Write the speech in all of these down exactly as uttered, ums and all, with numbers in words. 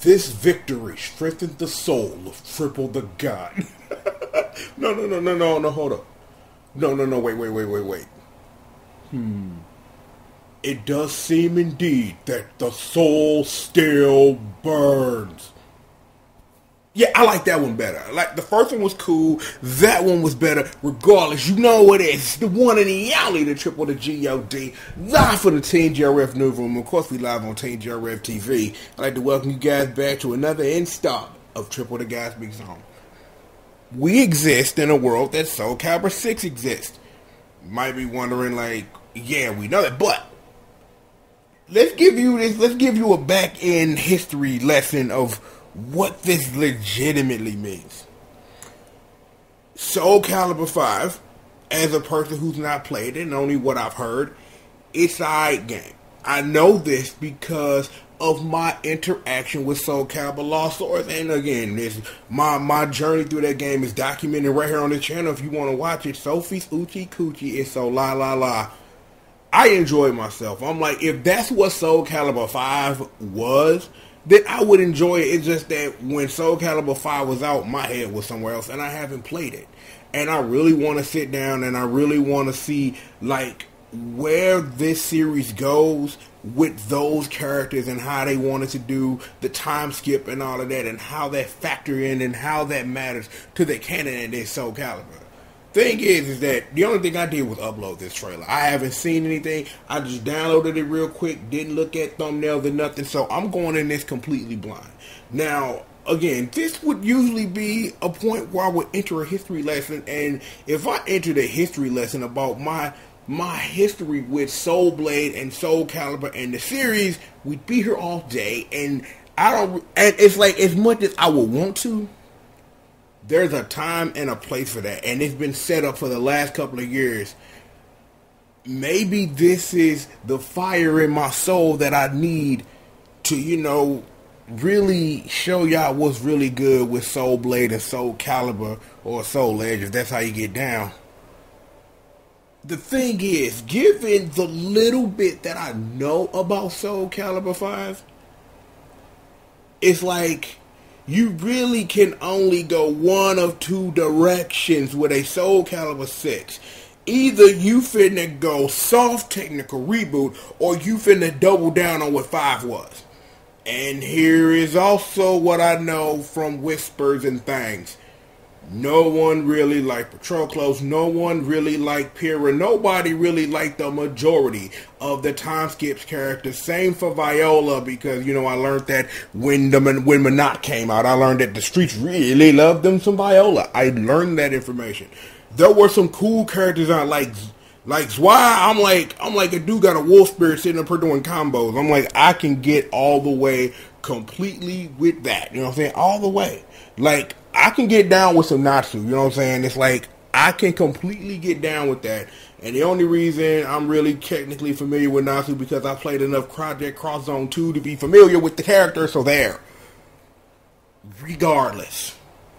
This victory strengthened the soul of Triple the God. no, no, no, no, no, no, hold up. No, no, no, wait, wait, wait, wait, wait. Hmm. It does seem indeed that the soul still burns. Yeah, I like that one better. Like, the first one was cool. That one was better. Regardless, you know what it is. The one and the only, the Triple the G O D. Live for the Team G R F Newsroom. Of course, we live on Team G R F T V. I'd like to welcome you guys back to another installment of Triple the Guys Big Zone. We exist in a world that Soul Calibur six exists. You might be wondering, like, yeah, we know that, but let's give you this. Let's give you a back-end history lesson of what this legitimately means. Soul Calibur five, as a person who's not played it and only what I've heard, it's a alright game. I know this because of my interaction with Soul Calibur Lost Swords, and again, this my my journey through that game is documented right here on the channel. If you want to watch it, Sophie's Uchi Coochie is so la la la. I enjoy myself. I'm like, if that's what Soul Calibur five was, then I would enjoy it. It's just that when Soul Calibur five was out, my head was somewhere else, and I haven't played it. And I really want to sit down, and I really want to see, like, where this series goes with those characters and how they wanted to do the time skip and all of that, and how that factor in and how that matters to the canon in this Soul Calibur. Thing is, is that the only thing I did was upload this trailer. I haven't seen anything. I just downloaded it real quick, didn't look at thumbnails or nothing, so I'm going in this completely blind. Now, again, this would usually be a point where I would enter a history lesson, and if I entered a history lesson about my my history with Soul Blade and Soul Calibur and the series, we'd be here all day, and I don't, and it's like, as much as I would want to, there's a time and a place for that, and it's been set up for the last couple of years. Maybe this is the fire in my soul that I need to, you know, really show y'all what's really good with Soul Blade and Soul Calibur, or Soul Edge, if that's how you get down. The thing is, given the little bit that I know about Soul Calibur five, it's like, you really can only go one of two directions with a Soul Calibur six. Either you finna go soft technical reboot, or you finna double down on what five was. And here is also what I know from whispers and things. No one really liked Patroclus. No one really liked Pyrrha. Nobody really liked the majority of the time skips characters. Same for Viola, because, you know, I learned that when the when Monat came out, I learned that the streets really loved them some Viola. I learned that information. There were some cool characters on, like like Zwei. I'm like I'm like a dude got a wolf spirit sitting up here doing combos. I'm like, I can get all the way completely with that. You know what I'm saying? All the way. Like, I can get down with some Natsu, you know what I'm saying? It's like, I can completely get down with that. And the only reason I'm really technically familiar with Natsu because I played enough Project Cross Zone two to be familiar with the character, so there. Regardless,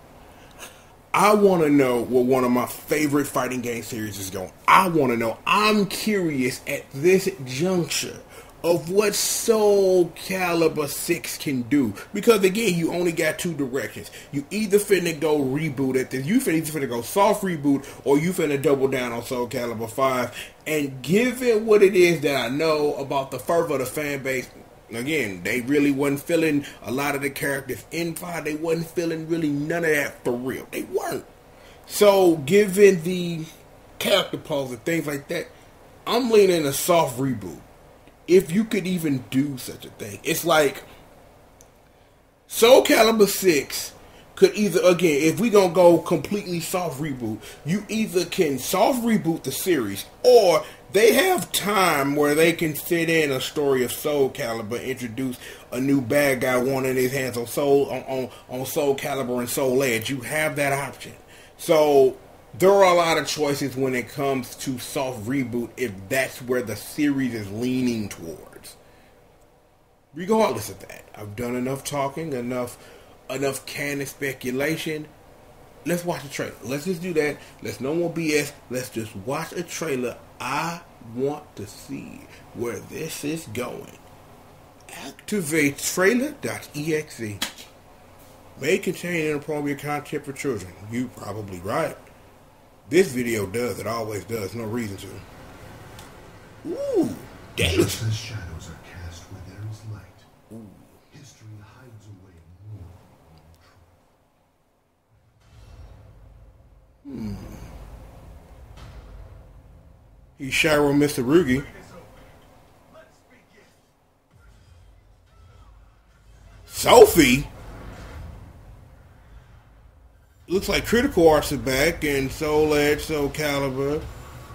I want to know what one of my favorite fighting game series is going. I want to know. I'm curious at this juncture of what Soul Calibur six can do. Because again, you only got two directions. You either finna go reboot at this, you finna, either finna go soft reboot, or you finna double down on Soul Calibur five. And given what it is that I know about the fervor of the fan base, again, they really wasn't feeling a lot of the characters in five. They wasn't feeling really none of that for real. They weren't. So, given the character pose and things like that, I'm leaning a soft reboot. If you could even do such a thing. It's like Soul Calibur six could either, again, if we gonna go completely soft reboot, you either can soft reboot the series, or they have time where they can fit in a story of Soul Calibur, introduce a new bad guy wanting his hands on Soul on, on, on Soul Calibur and Soul Edge. You have that option. So there are a lot of choices when it comes to soft reboot if that's where the series is leaning towards. Regardless of that, I've done enough talking, enough enough canon speculation. Let's watch a trailer. Let's just do that. Let's no more B S. Let's just watch a trailer. I want to see where this is going. Activate trailer.exe. May contain inappropriate content for children. You probably right. This video does. It always does. No reason to. Ooh. Damn. Just as shadows are cast where there is light, Ooh. History hides away more. Hmm. He's Shiro Mitsurugi. Sophie? Looks like Critical Arts are back, and Soul Edge, Soul Calibur.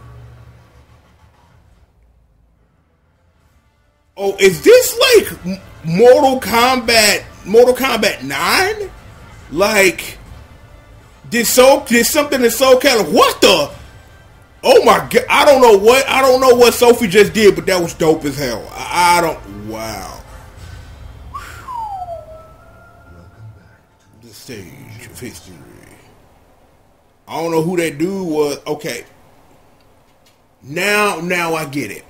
Oh, is this like Mortal Kombat, Mortal Kombat nine? Like, did Soul, did something in Soul Calibur? What the? Oh my god! I don't know what I don't know what Sophie just did, but that was dope as hell. I, I don't. Wow. The stage of history. I don't know who that dude was. Okay. Now, now I get it.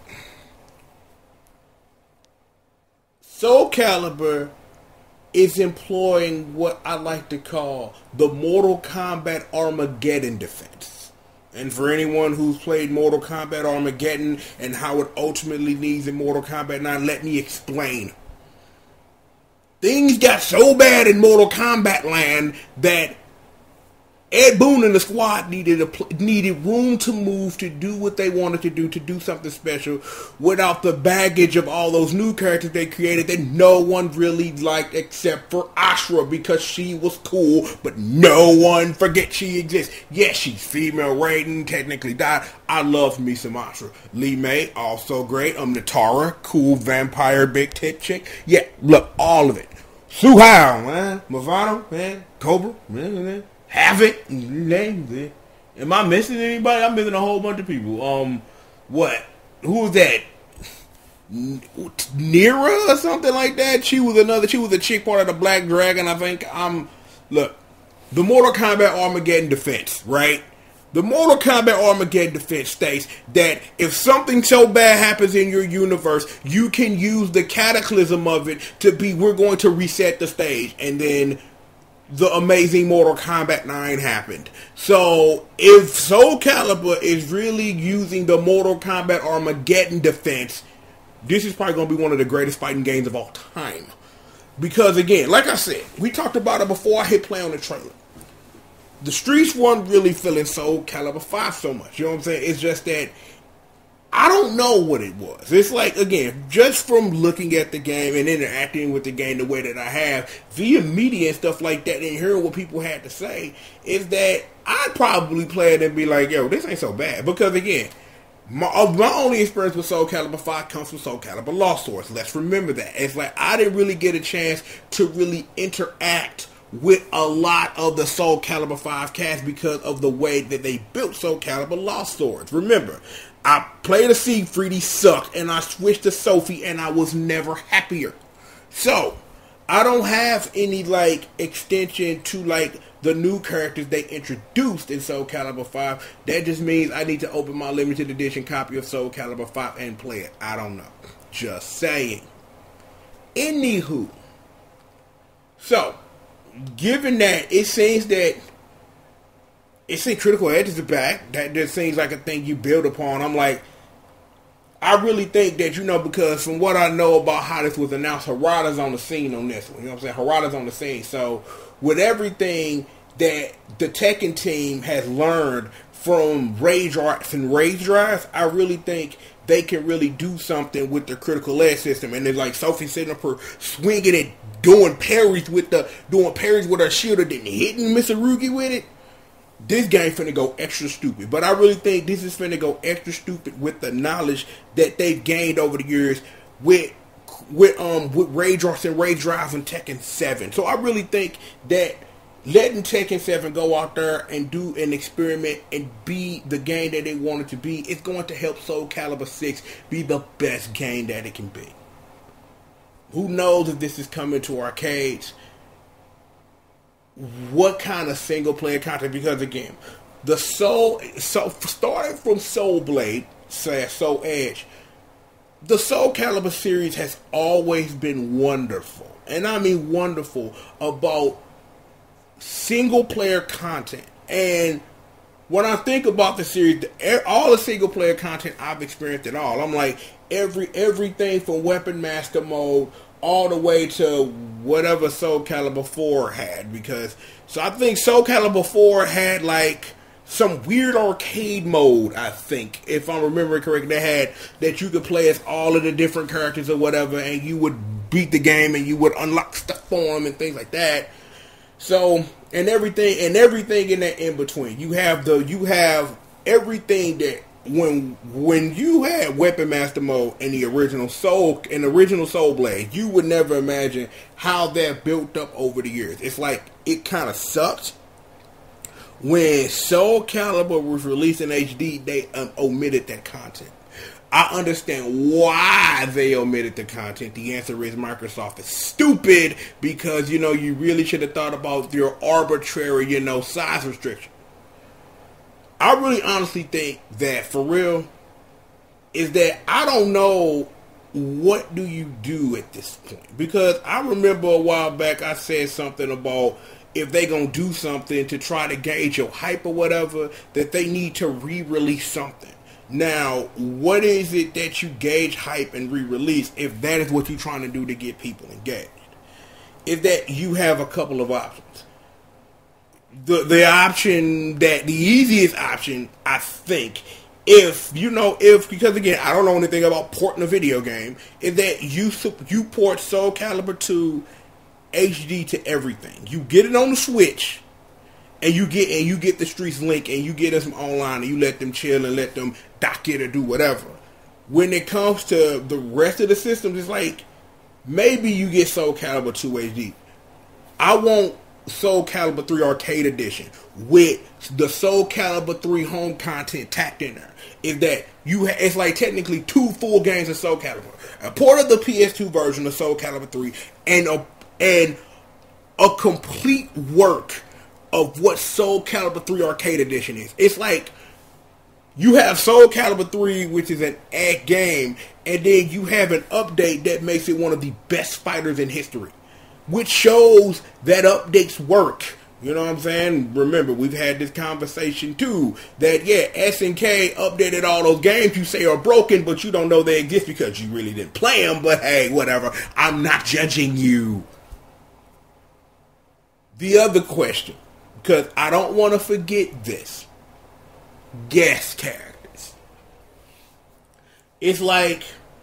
Soul Calibur is employing what I like to call the Mortal Kombat Armageddon defense. And for anyone who's played Mortal Kombat Armageddon and how it ultimately leads in Mortal Kombat nine, let me explain. Things got so bad in Mortal Kombat land that Ed Boon and the squad needed a, needed room to move to do what they wanted to do, to do something special without the baggage of all those new characters they created that no one really liked except for Ashura because she was cool, but no one forget she exists. Yes, she's female Raiden, technically died. I love me some Ashura. Lee May, also great. Um, Natara, cool vampire big tit chick. Yeah, look, all of it. Su Hao, man. Movano, man. Cobra, man, man. Havoc, names it. Am I missing anybody? I'm missing a whole bunch of people. Um, what? Who was that? Nira or something like that? She was another. She was a chick part of the Black Dragon, I think. Um, look, the Mortal Kombat Armageddon defense, right? The Mortal Kombat Armageddon defense states that if something so bad happens in your universe, you can use the cataclysm of it to be, we're going to reset the stage, and then the amazing Mortal Kombat nine happened. So, if Soul Calibur is really using the Mortal Kombat Armageddon defense, this is probably going to be one of the greatest fighting games of all time. Because, again, like I said, we talked about it before I hit play on the trailer. The streets weren't really feeling Soul Calibur five so much. You know what I'm saying? It's just that I don't know what it was. It's like, again, just from looking at the game and interacting with the game the way that I have via media and stuff like that and hearing what people had to say, is that I'd probably play it and be like, yo, this ain't so bad. Because, again, my, my only experience with Soul Calibur five comes from Soul Calibur Lost Swords. Let's remember that. It's like I didn't really get a chance to really interact with a lot of the Soul Calibur five cast because of the way that they built Soul Calibur Lost Swords. Remember, I played a Siegfried, he sucked, and I switched to Sophie, and I was never happier. So, I don't have any, like, extension to, like, the new characters they introduced in Soul Calibur five. That just means I need to open my limited edition copy of Soul Calibur five and play it. I don't know. Just saying. Anywho. So, given that, it seems that it seems Critical Edge is back. That just seems like a thing you build upon. I'm like, I really think that, you know, because from what I know about how this was announced, Harada's on the scene on this one. You know what I'm saying? Harada's on the scene. So, with everything that the Tekken team has learned from Rage Arts and Rage Drive, I really think they can really do something with the Critical Edge system. And it's like Sophie sitting up her swinging it, doing parries with the doing parries with her shield and then hitting Mitsurugi with it. This game finna go extra stupid. But I really think this is finna go extra stupid with the knowledge that they've gained over the years with with um with Rage Arts and Rage Drive and Tekken seven. So I really think that letting Tekken seven go out there and do an experiment and be the game that they want it to be is going to help Soul Calibur six be the best game that it can be. Who knows if this is coming to arcades? What kind of single player content? Because again, the Soul, so starting from Soul Blade slash Soul Edge, the Soul Calibur series has always been wonderful, and I mean wonderful, about single player content. And when I think about the series, all the single player content I've experienced at all, I'm like, every everything from Weapon Master mode all the way to whatever Soul Calibur four had, because so I think Soul Calibur four had like some weird arcade mode, I think, if I'm remembering correctly, they had that you could play as all of the different characters or whatever, and you would beat the game and you would unlock stuff for them and things like that. So, and everything and everything in that in between. You have the you have everything that when when you had Weapon Master mode in the original Soul in the original Soul Blade, you would never imagine how that built up over the years. It's like it kind of sucked. When Soul Calibur was released in H D, they um, omitted that content. I understand why they omitted the content. The answer is Microsoft is stupid, because, you know, you really should have thought about your arbitrary, you know, size restriction. I really honestly think that, for real, is that I don't know what do you do at this point. Because I remember a while back I said something about if they gonna do something to try to gauge your hype or whatever, that they need to re-release something. Now, what is it that you gauge hype and re-release if that is what you're trying to do to get people engaged? Is that you have a couple of options. The the option that, the easiest option, I think, if, you know, if, because again, I don't know anything about porting a video game, is that you, you port Soul Calibur two H D to everything. You get it on the Switch, and you get and you get the Streets link, and you get us online, and you let them chill and let them dock it or do whatever. When it comes to the rest of the systems, it's like maybe you get Soul Calibur two H D. I want Soul Calibur three Arcade Edition with the Soul Calibur three home content tacked in there. Is that you? Ha- it's like technically two full games of Soul Calibur, a port of the P S two version of Soul Calibur three, and a and a complete work of what Soul Calibur three Arcade Edition is. It's like you have Soul Calibur three, which is an ad game, and then you have an update that makes it one of the best fighters in history, which shows that updates work. You know what I'm saying? Remember, we've had this conversation too, that yeah, S N K updated all those games you say are broken, but you don't know they exist because you really didn't play them, but hey, whatever. I'm not judging you. The other question, because I don't want to forget this, guest characters. It's like,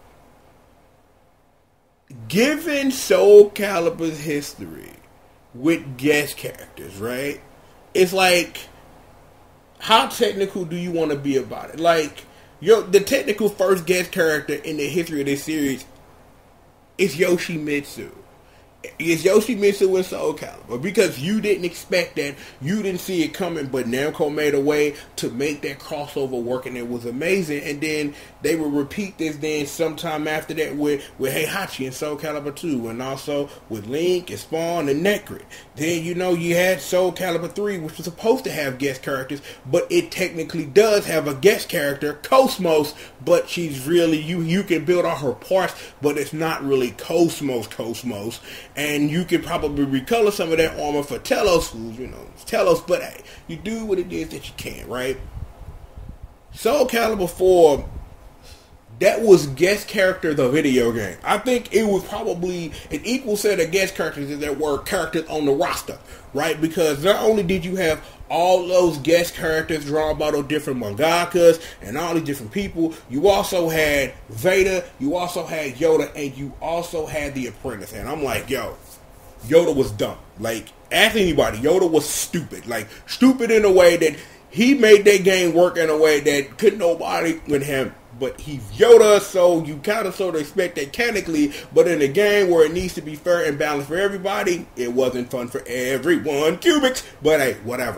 given Soul Calibur's history with guest characters, right? It's like, how technical do you want to be about it? Like, yo, the technical first guest character in the history of this series is Yoshimitsu. It's Yoshimitsu in Soul Calibur, because you didn't expect that, you didn't see it coming, but Namco made a way to make that crossover work, and it was amazing. And then they would repeat this then sometime after that with, with Heihachi in Soul Calibur two, and also with Link and Spawn and Necrit. Then, you know, you had Soul Calibur three, which was supposed to have guest characters, but it technically does have a guest character, Cosmos, but she's really, you you can build all her parts, but it's not really Cosmos Cosmos. And you could probably recolor some of that armor for Telos, who's, you know, Telos, but hey, you do what it is that you can, right? Soul Calibur four, that was guest character the video game. I think it was probably an equal set of guest characters as there were characters on the roster, right? Because not only did you have all those guest characters drawn by those different mangakas and all these different people, you also had Vader, you also had Yoda, and you also had the Apprentice. And I'm like, yo, Yoda was dumb. Like, ask anybody, Yoda was stupid. Like, stupid in a way that he made that game work in a way that couldn't nobody with him. But he's Yoda, so you kind of sort of expect that mechanically, but in a game where it needs to be fair and balanced for everybody, it wasn't fun for everyone. Cubics, but hey, whatever.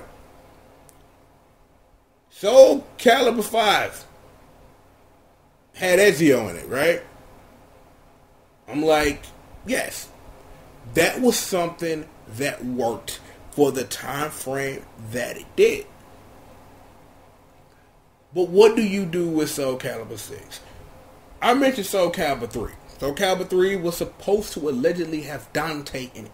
Soul Calibur five had Ezio in it, right? I'm like, yes, that was something that worked for the time frame that it did. But what do you do with Soul Calibur six? I mentioned Soul Calibur three. Soul Calibur three was supposed to allegedly have Dante in it.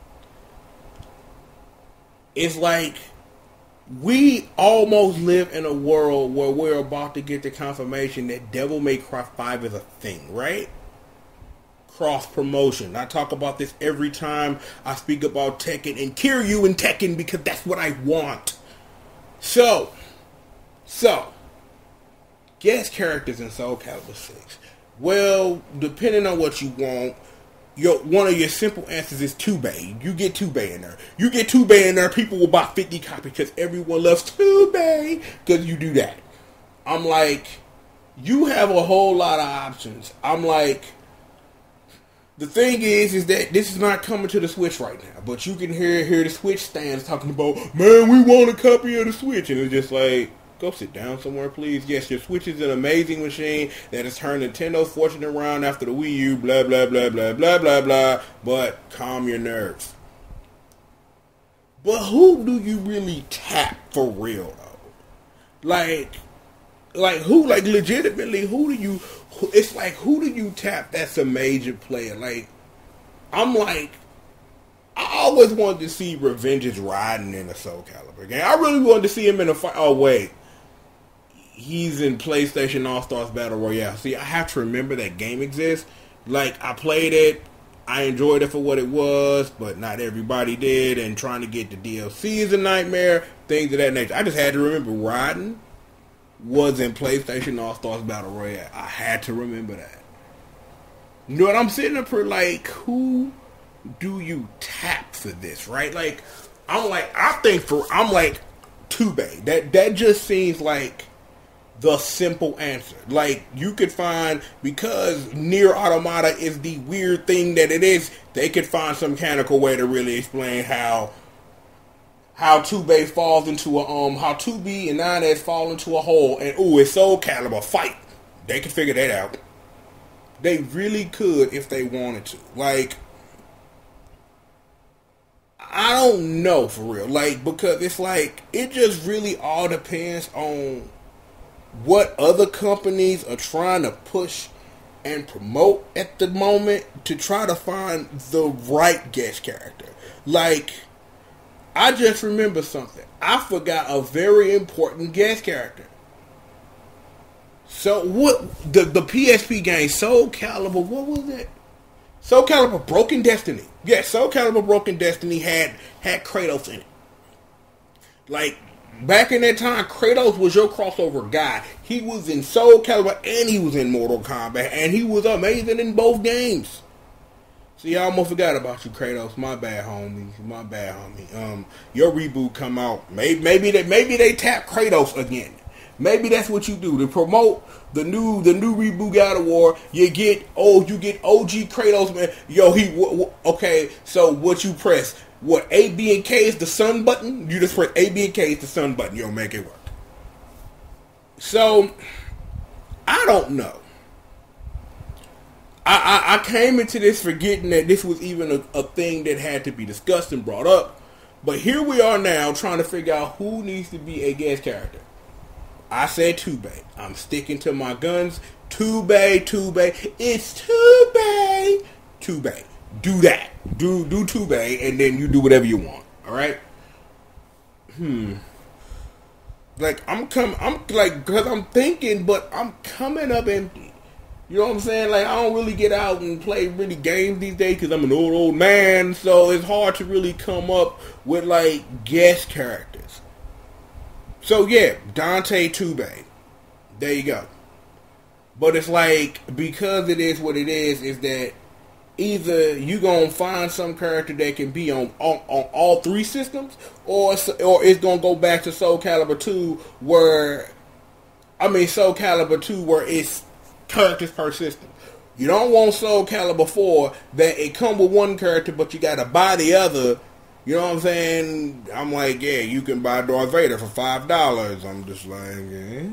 It's like we almost live in a world where we're about to get the confirmation that Devil May Cry five is a thing, right? Cross promotion. I talk about this every time I speak about Tekken and Kiryu and Tekken because that's what I want. So, so, guest characters in Soul Calibur six. Well, depending on what you want, your one of your simple answers is Tubei. You get Tubei in there. You get Tubei in there, people will buy fifty copies because everyone loves Tubei because you do that. I'm like, you have a whole lot of options. I'm like, the thing is, is that this is not coming to the Switch right now, but you can hear hear the Switch stands talking about, man, we want a copy of the Switch, and it's just like, go sit down somewhere, please. Yes, your Switch is an amazing machine that has turned Nintendo's fortune around after the Wii U, blah, blah, blah, blah, blah, blah, blah, but calm your nerves. But who do you really tap for real, though? Like, like who, like legitimately, who do you, it's like, who do you tap that's a major player? Like, I'm like, I always wanted to see Revengeance riding in a Soul Calibur game. I really wanted to see him in a fight. Oh, wait. He's in PlayStation All-Stars Battle Royale. See, I have to remember that game exists. Like, I played it. I enjoyed it for what it was, but not everybody did. And trying to get the D L C is a nightmare. Things of that nature. I just had to remember riding was in PlayStation All-Stars Battle Royale. I had to remember that. You know what? I'm sitting up here like, who do you tap for this, right? Like, I'm like, I think for, I'm like, Tubei. That, that just seems like the simple answer. Like, you could find, because Nier Automata is the weird thing that it is, they could find some mechanical way to really explain how how Tubei falls into a, um, how two B and nine S fall into a hole, and ooh, it's Soul Calibur, fight. They could figure that out. They really could if they wanted to. Like, I don't know for real. Like, because it's like, it just really all depends on what other companies are trying to push and promote at the moment to try to find the right guest character. Like, I just remember something. I forgot a very important guest character. So what, the, the P S P game, Soul Calibur, what was it? Soul Calibur Broken Destiny. Yes, Soul Calibur Broken Destiny had, had Kratos in it. Like, back in that time, Kratos was your crossover guy. He was in Soul Calibur and he was in Mortal Kombat, and he was amazing in both games. See, I almost forgot about you, Kratos. My bad, homie. My bad, homie. Um, your reboot come out. Maybe, maybe they, maybe they tap Kratos again. Maybe that's what you do to promote the new, the new reboot God of War. You get, oh, you get O G Kratos, man. Yo, he, w- w- okay. So what you press? What, A, B, and K is the sun button? You just press A, B, and K is the sun button. You'll make it work. So, I don't know. I, I, I came into this forgetting that this was even a, a thing that had to be discussed and brought up. But here we are now trying to figure out who needs to be a guest character. I said Tubei. I'm sticking to my guns. Tubei, Tubei. It's Tubei. Tubei. Do that. Do do Tubei, and then you do whatever you want. All right. Hmm. Like I'm coming. I'm like because I'm thinking, but I'm coming up empty. You know what I'm saying? Like I don't really get out and play really games these days because I'm an old old man. So it's hard to really come up with like guest characters. So yeah, Dante Tubei. There you go. But it's like because it is what it is. Is that either you gonna find some character that can be on, on, on all three systems, or or it's gonna go back to Soul Calibur two, where I mean Soul Calibur two, where it's characters per system. You don't want Soul Calibur four that it come with one character, but you gotta buy the other. You know what I'm saying? I'm like, yeah, you can buy Darth Vader for five dollars. I'm just like, eh,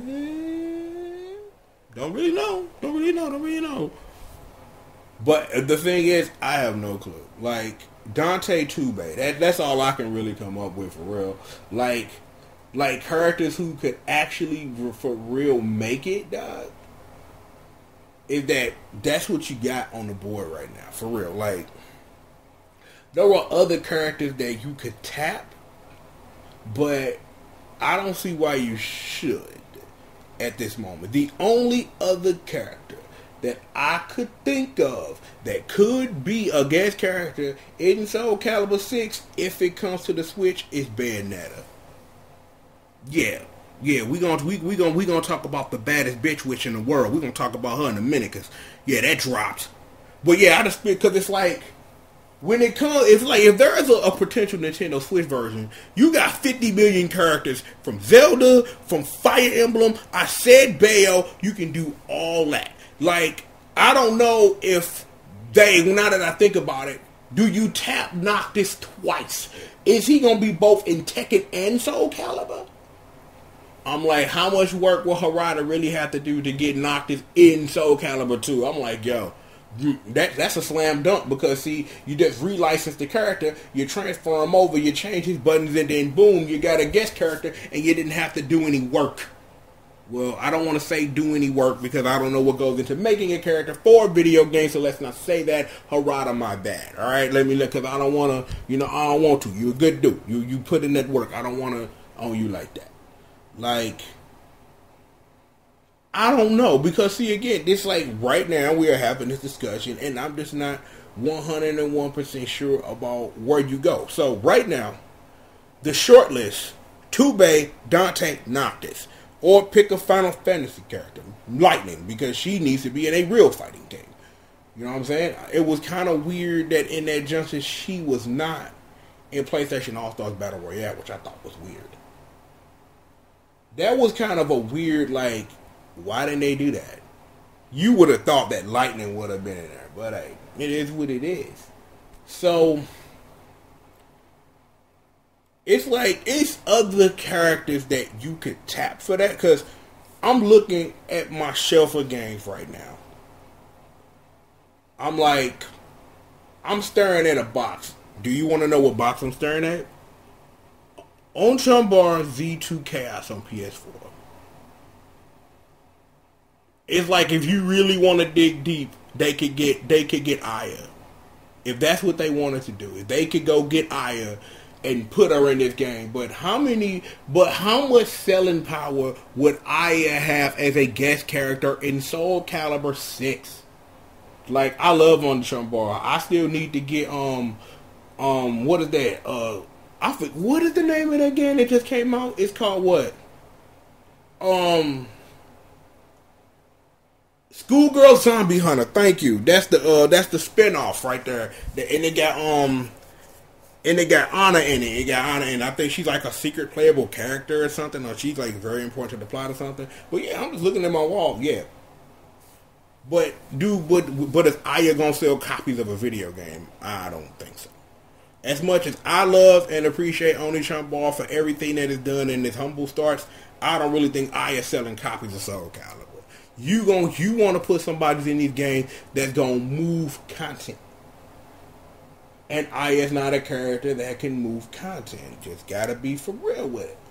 don't really know, don't really know, don't really know. But the thing is, I have no clue. Like, Dante Tubei, that, that's all I can really come up with for real. Like, like characters who could actually, for real, make it, dog. is that that's what you got on the board right now, for real. Like, there are other characters that you could tap, but I don't see why you should at this moment. The only other character that I could think of that could be a guest character in Soul Calibur six if it comes to the Switch is Bayonetta. Yeah. Yeah, we gonna we we gonna we gonna talk about the baddest bitch witch in the world. We gonna talk about her in a minute, cause yeah, that dropped. But yeah, I just because it's like when it comes, it's like if there is a, a potential Nintendo Switch version, you got fifty million characters from Zelda, from Fire Emblem. I said Bayo, you can do all that. Like, I don't know if they, now that I think about it, do you tap Noctis twice? Is he gonna be both in Tekken and Soul Calibur? I'm like, how much work will Harada really have to do to get Noctis in Soul Calibur two? I'm like, yo, that that's a slam dunk because, see, you just relicense the character, you transfer him over, you change his buttons, and then boom, you got a guest character, and you didn't have to do any work. Well, I don't want to say do any work because I don't know what goes into making a character for a video game, so let's not say that. Harada, my bad. All right, let me look, because I don't want to, you know, I don't want to. You're a good dude. You you put in that work. I don't want to own you like that. Like, I don't know, because see, again, this like right now we are having this discussion, and I'm just not one hundred one percent sure about where you go. So right now, the short list: Tubei, Dante, Noctis. Or pick a Final Fantasy character, Lightning, because she needs to be in a real fighting game. You know what I'm saying? It was kind of weird that in that juncture she was not in PlayStation All-Stars Battle Royale, which I thought was weird. That was kind of a weird, like, why didn't they do that? You would have thought that Lightning would have been in there, but hey, it is what it is. So it's like, it's other characters that you could tap for that, because I'm looking at my shelf of games right now. I'm like, I'm staring at a box. Do you want to know what box I'm staring at? Onchumbar Z two Chaos on P S four. It's like, if you really want to dig deep, they could get they could get Aya. If that's what they wanted to do. If they could go get Aya and put her in this game. But how many, but how much selling power would Aya have as a guest character in Soul Calibur six? Like, I love Onchumbar. I still need to get, um, um, what is that? Uh, I forget, what is the name of that game that just came out? It's called what? Um, Schoolgirl Zombie Hunter. Thank you. That's the, uh, that's the spinoff right there. And it got, um, And they got Anna in it. It got Anna in it. I think she's like a secret playable character or something. Or she's like very important to the plot or something. But yeah, I'm just looking at my wall. Yeah. But, dude, but, but is Aya going to sell copies of a video game? I don't think so. As much as I love and appreciate Onchumbar for everything that is done in his humble starts, I don't really think Aya selling copies of Soul Calibur. You gon' you want to put somebody in these games that's going to move content. And Aya's not a character that can move content. You just gotta be for real with it.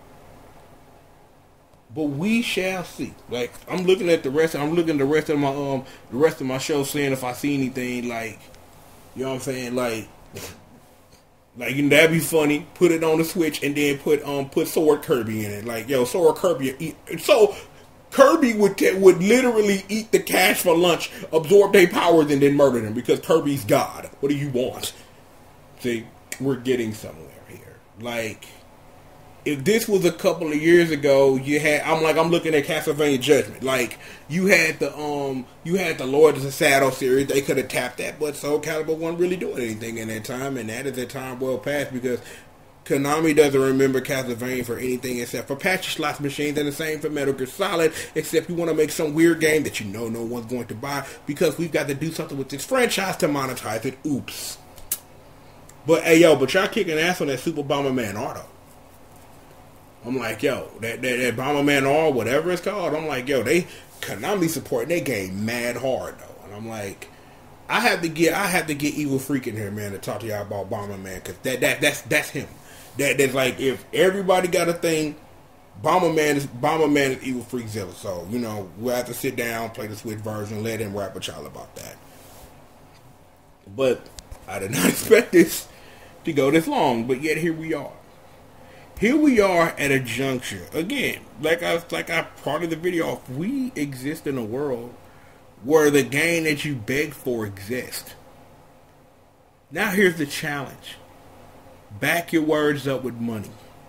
But we shall see. Like, I'm looking at the rest. I'm looking at the rest of my um the rest of my show, seeing if I see anything like, you know what I'm saying, like, like, you know, that'd be funny. Put it on the Switch and then put um put Sword Kirby in it. Like, yo, Sword Kirby. Eat. So Kirby would t- would literally eat the cash for lunch, absorb their powers, and then murder them because Kirby's God. What do you want? See, we're getting somewhere here. Like, if this was a couple of years ago, you had, I'm like, I'm looking at Castlevania Judgment. Like, you had the um, you had the Lord of the Shadow series. They could have tapped that, but Soul Calibur wasn't really doing anything in that time, and that is a time well past because Konami doesn't remember Castlevania for anything except for patchy slot machines, and the same for Metal Gear Solid, except you want to make some weird game that you know no one's going to buy because we've got to do something with this franchise to monetize it. Oops. But, hey, yo, but y'all kicking ass on that Super Bomberman Auto. I'm like, yo, that, that, that Bomberman R, whatever it's called, I'm like, yo, they, Konami supporting their game mad hard, though. And I'm like, I have to get, I have to get Evil Freak in here, man, to talk to y'all about Bomberman, because that, that, that's, that's him. That, that's like, if everybody got a thing Bomberman is Bomberman is Evil Freakzilla. So you know we'll have to sit down, play the Switch version, let him rap with y'all about that. But I did not expect this to go this long. But yet here we are. Here we are at a juncture again. Like I like I part of the video off. We exist in a world where the game that you beg for exists. Now here's the challenge. Back your words up with money.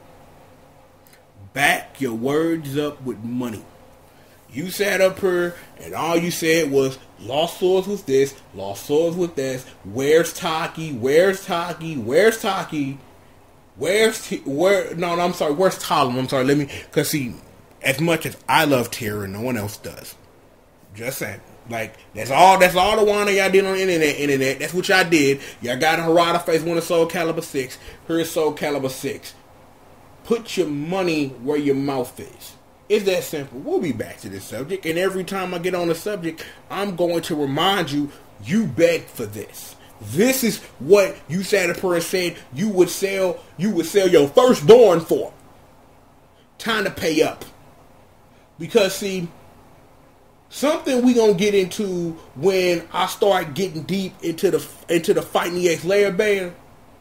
Back your words up with money. You sat up here and all you said was Lost Swords was this, Lost Swords was this, where's Taki, where's Taki, where's Taki, where's T- where no, no I'm sorry, where's Talon? I'm sorry, let me cause see, as much as I love Terra, no one else does. Just saying. Like, that's all that's all the one y'all did on the internet, internet. That's what y'all did. Y'all got a Harada face one of Soul Calibur six. Here's Soul Calibur six. Put your money where your mouth is. It's that simple. We'll be back to this subject. And every time I get on the subject, I'm going to remind you, you begged for this. This is what you sat up here and said you would sell, you would sell your firstborn for. Time to pay up. Because see, something we gonna get into when I start getting deep into the into the Fighting E X layer bear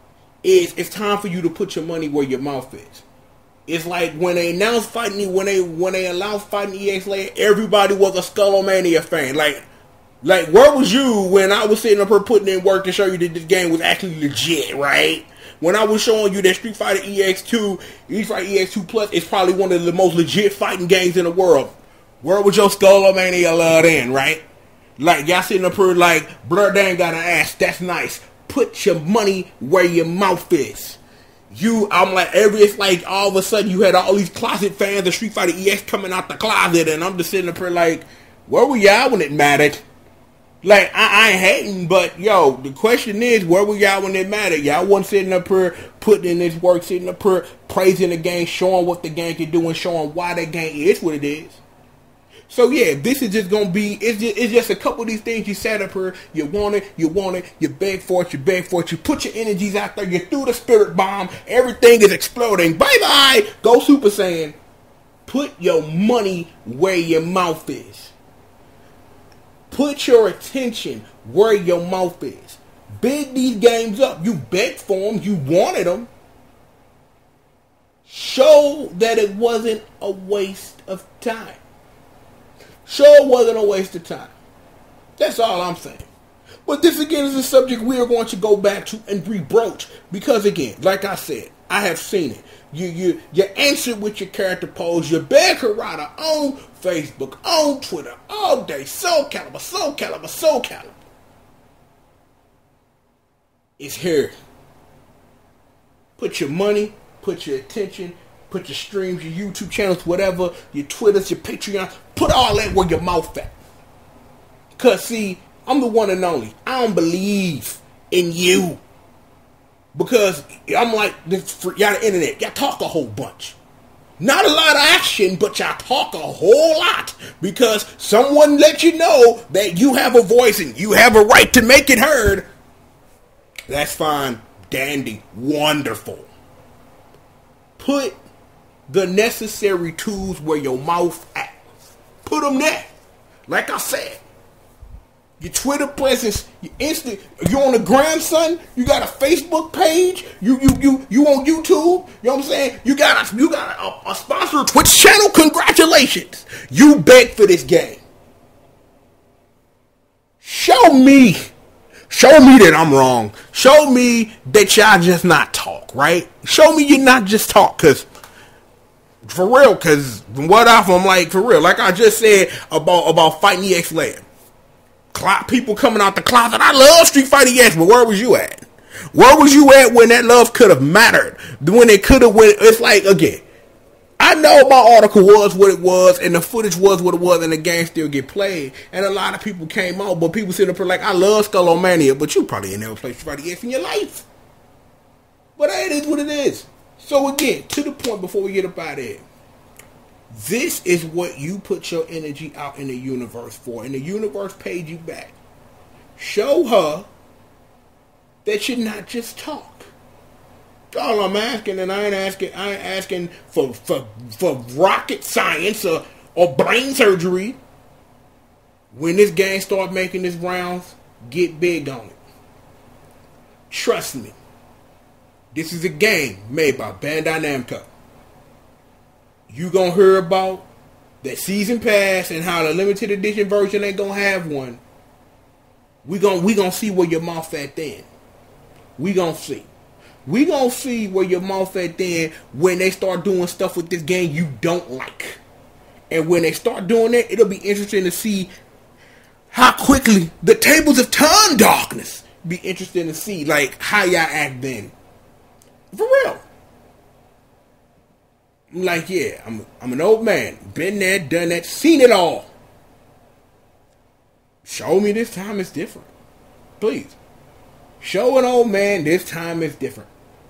is it's time for you to put your money where your mouth is. It's like when they announced Fighting when they when they announced Fighting E X layer, everybody was a Skullomania fan. Like like where was you when I was sitting up here putting in work to show you that this game was actually legit, right? When I was showing you that Street Fighter E X two, Street Fighter E X two Plus is probably one of the most legit fighting games in the world. Where was your Skullomania love then, right? Like, y'all sitting up here like, Blur Dang got an ass, that's nice. Put your money where your mouth is. You, I'm like, every, it's like all of a sudden you had all these closet fans of Street Fighter E X coming out the closet, and I'm just sitting up here like, where were y'all when it mattered? Like, I, I ain't hating, but, yo, the question is, where were y'all when it mattered? Y'all wasn't sitting up here putting in this work, sitting up here praising the game, showing what the game can do, and showing why that game is what it is. So yeah, this is just gonna be, it's just, it's just a couple of these things you sat up here, you want it, you want it, you beg for it, you beg for it, you put your energies out there, you threw the spirit bomb, everything is exploding, bye bye, go Super Saiyan. Put your money where your mouth is. Put your attention where your mouth is. Big these games up, you begged for them, you wanted them. Show that it wasn't a waste of time. Sure wasn't a waste of time. That's all I'm saying. But this again is a subject we are going to go back to and rebroach. Because again, like I said, I have seen it. You you you answer with your character pose. You beg Harada on Facebook, on Twitter, all day. Soul Calibur, Soul Calibur, Soul Calibur. It's here. Put your money, put your attention, put your streams, your YouTube channels, whatever, your Twitters, your Patreon, put all that where your mouth at. Because, see, I'm the one and only. I don't believe in you. Because I'm like, this, for y'all the internet, y'all talk a whole bunch. Not a lot of action, but y'all talk a whole lot. Because someone let you know that you have a voice and you have a right to make it heard. That's fine. Dandy. Wonderful. Put the necessary tools where your mouth at. Put them there. Like I said, your Twitter presence, your Insta, you on the gram, son. You got a Facebook page. You you you you on YouTube. You know what I'm saying? You got a you got a, a sponsored Twitch channel. Congratulations. You begged for this game. Show me. Show me that I'm wrong. Show me that y'all just not talk, right? Show me you're not just talk, cause for real, cause what off I'm like for real. Like I just said about about Fighting E X layer. Cl- people coming out the closet. I love Street Fighter E X, but where was you at? Where was you at when that love could have mattered? When it could have went. It's like again. I know my article was what it was, and the footage was what it was, and the game still get played. And a lot of people came out, but people sitting up here like, I love Skullomania, but you probably ain't never played Street Fighter E X in your life. But it is what it is. So again, to the point before we get up out of here. This is what you put your energy out in the universe for. And the universe paid you back. Show her that you're not just talk. All I'm asking, and I ain't asking, I ain't asking for for for rocket science or or brain surgery. When this game start making its rounds, get big on it. Trust me. This is a game made by Bandai Namco. You gonna hear about that season pass and how the limited edition version ain't gonna have one. We gonna we gonna see where your mouth at then. We gonna see. We gonna see where your mouth at then when they start doing stuff with this game you don't like. And when they start doing that, it'll be interesting to see how quickly the tables have turned darkness. Be interesting to see like how y'all act then. For real. I'm like, yeah, I'm I'm an old man. Been there, done that, seen it all. Show me this time is different. Please. Show an old man this time is different.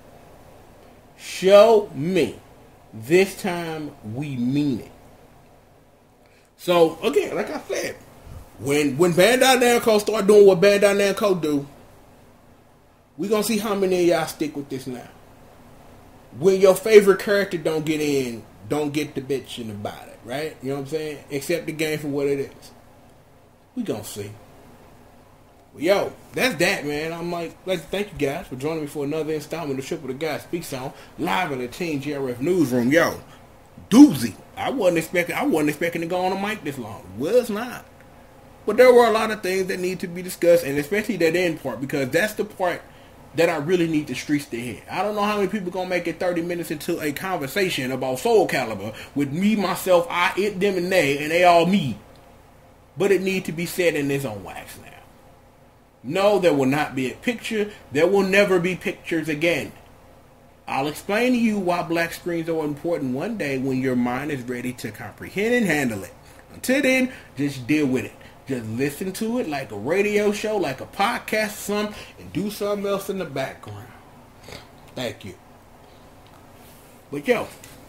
Show me this time we mean it. So, again, like I said, when when Bandai Namco start doing what Bandai Namco do, we gonna see how many of y'all stick with this now. When your favorite character don't get in, don't get the bitching about it, right? You know what I'm saying? Accept the game for what it is. We gonna see. Well, yo, that's that, man. I'm like, like to thank you guys for joining me for another installment of Triple the Guy Speaks On live in the Team G R F newsroom. Yo, doozy. I wasn't expecting. I wasn't expecting to go on a mic this long. Was not. But there were a lot of things that need to be discussed, and especially that end part, because that's the part that I really need the streets to hear. I don't know how many people gonna make it thirty minutes into a conversation about Soul Calibur with me, myself, I, it, them, and they, and they all me. But it need to be said in its own wax now. No, there will not be a picture. There will never be pictures again. I'll explain to you why black screens are important one day when your mind is ready to comprehend and handle it. Until then, just deal with it. Just listen to it like a radio show, like a podcast or something, and do something else in the background. Thank you. But yo,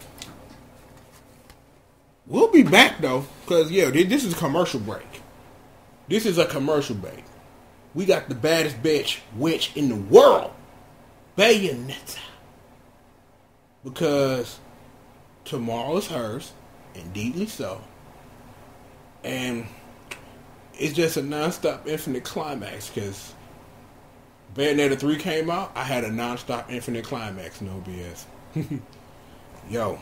we'll be back though, because yo, this is a commercial break. This is a commercial break. We got the baddest bitch witch in the world, Bayonetta. Because tomorrow is hers, indeedly so. And it's just a non-stop infinite climax, because Bayonetta three came out, I had a non-stop infinite climax, no B S. Yo.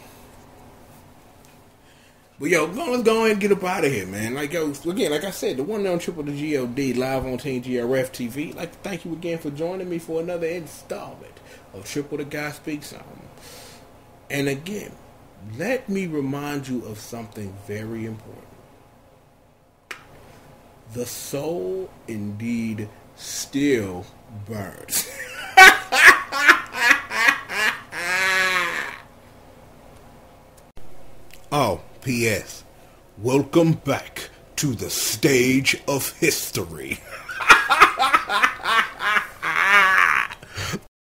But yo, let's go ahead and get up out of here, man. Like, yo, again, like I said, the one on Triple the G O D live on Team G R F T V. I'd like to thank you again for joining me for another installment of Triple the Guy Speaks On. And again, let me remind you of something very important. The soul indeed still burns. Oh, P S Welcome back to the stage of history.